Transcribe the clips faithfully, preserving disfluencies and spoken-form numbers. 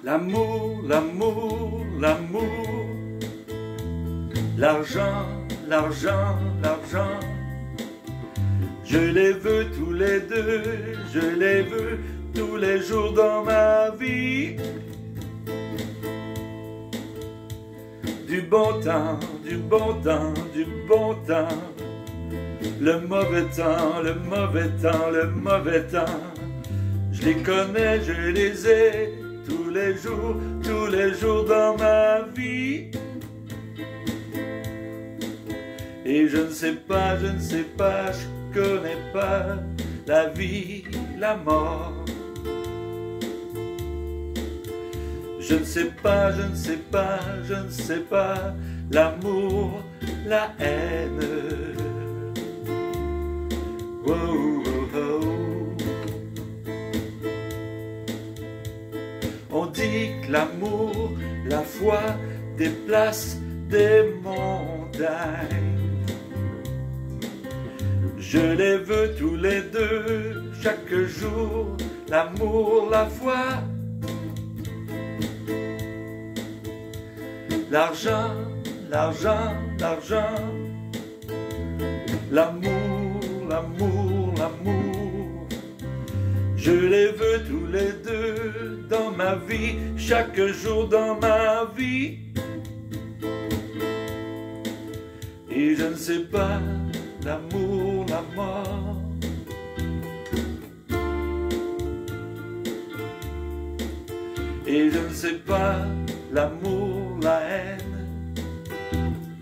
L'amour, l'amour, l'amour, l'argent, l'argent, l'argent. Je les veux tous les deux, je les veux tous les jours dans ma vie. Du bon temps, du bon temps, du bon temps. Le mauvais temps, le mauvais temps, le mauvais temps. Je les connais, je les ai tous les jours, tous les jours dans ma vie. Et je ne sais pas, je ne sais pas, je connais pas la vie, la mort. Je ne sais pas, je ne sais pas, je ne sais pas l'amour, la haine. Oh, oh, oh. On dit que l'amour, la foi déplace des montagnes. Je les veux tous les deux, chaque jour, l'amour, la foi. L'argent, l'argent, l'argent. L'amour, l'amour, l'amour. Je les veux tous les deux dans ma vie, chaque jour dans ma vie. Et je ne sais pas l'amour, la mort. Et je ne sais pas l'amour, la haine.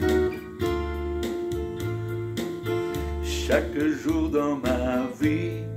Chaque jour dans ma vie.